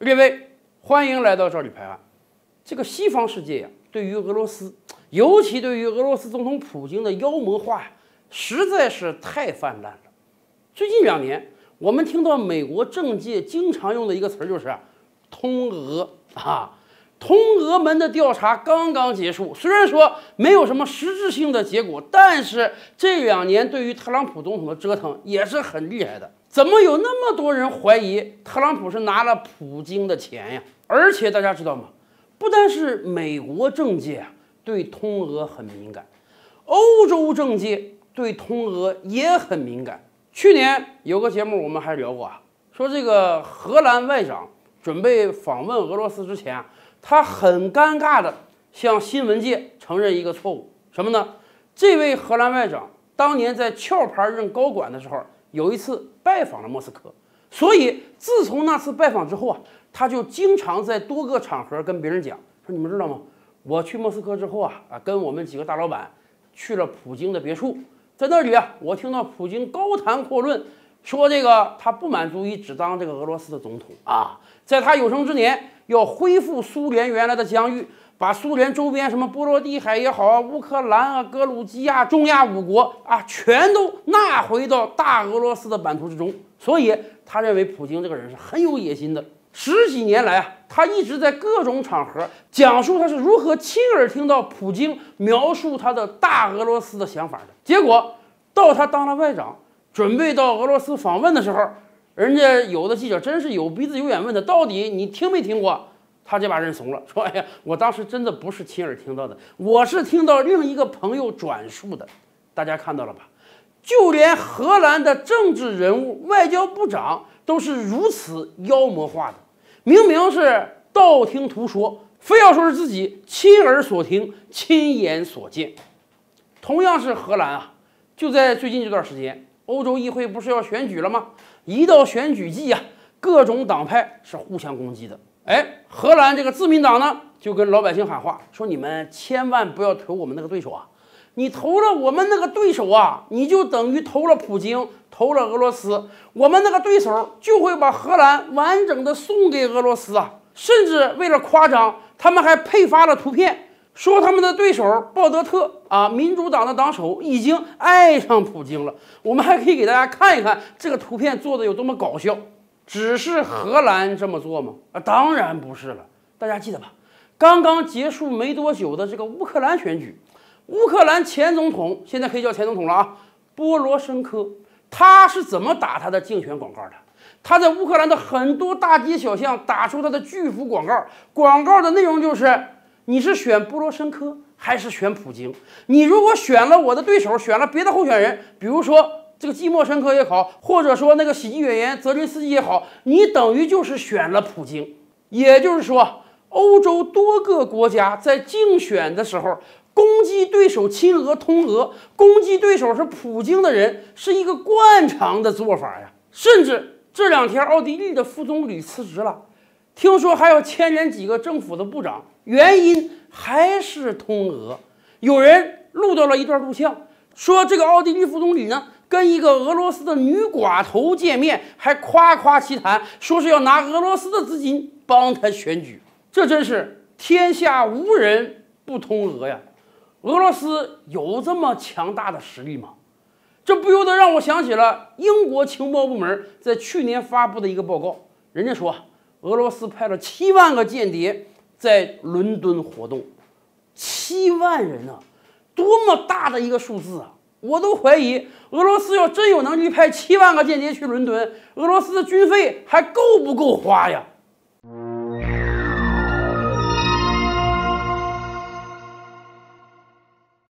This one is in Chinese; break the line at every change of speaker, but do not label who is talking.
列位，欢迎来到这里拍案。这个西方世界呀，对于俄罗斯，尤其对于俄罗斯总统普京的妖魔化呀，实在是太泛滥了。最近2年，我们听到美国政界经常用的一个词就是通俄啊。通俄门的调查刚刚结束，虽然说没有什么实质性的结果，但是这2年对于特朗普总统的折腾也是很厉害的。怎么有那么多人怀疑特朗普是拿了普京的钱呀？而且大家知道吗？不单是美国政界啊对通俄很敏感，欧洲政界对通俄也很敏感。去年有个节目我们还聊过啊，说这个荷兰外长准备访问俄罗斯之前啊，他很尴尬的向新闻界承认一个错误，什么呢？这位荷兰外长当年在壳牌任高管的时候，有一次拜访了莫斯科，所以自从那次拜访之后啊，他就经常在多个场合跟别人讲，说你们知道吗？我去莫斯科之后啊，跟我们几个大老板去了普京的别墅，在那里啊，我听到普京高谈阔论，说这个他不满足于只当这个俄罗斯的总统啊，在他有生之年要恢复苏联原来的疆域，把苏联周边什么波罗的海也好啊、乌克兰啊、格鲁吉亚、中亚5国啊，全都纳回到大俄罗斯的版图之中。所以他认为普京这个人是很有野心的。10几年来啊，他一直在各种场合讲述他是如何亲耳听到普京描述他的大俄罗斯的想法的。结果到他当了外长，准备到俄罗斯访问的时候，人家有的记者真是有鼻子有眼问他，到底你听没听过？他这把认怂了，说：“哎呀，我当时真的不是亲耳听到的，我是听到另一个朋友转述的。”大家看到了吧？就连荷兰的政治人物、外交部长都是如此妖魔化的，明明是道听途说，非要说是自己亲耳所听、亲眼所见。同样是荷兰啊，就在最近这段时间，欧洲议会不是要选举了吗？一到选举季啊，各种党派是互相攻击的。荷兰这个自民党呢，就跟老百姓喊话，说你们千万不要投我们那个对手啊！你投了我们那个对手啊，你就等于投了普京，投了俄罗斯。我们那个对手就会把荷兰完整的送给俄罗斯啊！甚至为了夸张，他们还配发了图片，说他们的对手鲍德特啊，民主党的党首已经爱上普京了。我们还可以给大家看一看这个图片做的有多么搞笑。只是荷兰这么做吗？当然不是了。大家记得吧？刚刚结束没多久的这个乌克兰选举，乌克兰前总统，现在可以叫前总统了啊，波罗申科，他是怎么打他的竞选广告的？他在乌克兰的很多大街小巷打出他的巨幅广告，广告的内容就是：你是选波罗申科还是选普京？你如果选了我的对手，选了别的候选人，比如说这个季莫申科也好，或者说那个喜剧演员泽连斯基也好，你等于就是选了普京。也就是说，欧洲多个国家在竞选的时候攻击对手亲俄通俄，攻击对手是普京的人，是一个惯常的做法呀。甚至这2天奥地利的副总理辞职了，听说还要牵连几个政府的部长，原因还是通俄。有人录到了一段录像，说这个奥地利副总理呢，跟一个俄罗斯的女寡头见面，还夸夸其谈，说是要拿俄罗斯的资金帮他选举。这真是天下无人不通俄呀！俄罗斯有这么强大的实力吗？这不由得让我想起了英国情报部门在去年发布的一个报告，人家说俄罗斯派了7万个间谍在伦敦活动。7万人啊，多么大的一个数字啊！我都怀疑俄罗斯要真有能力派7万个间谍去伦敦，俄罗斯的军费还够不够花呀？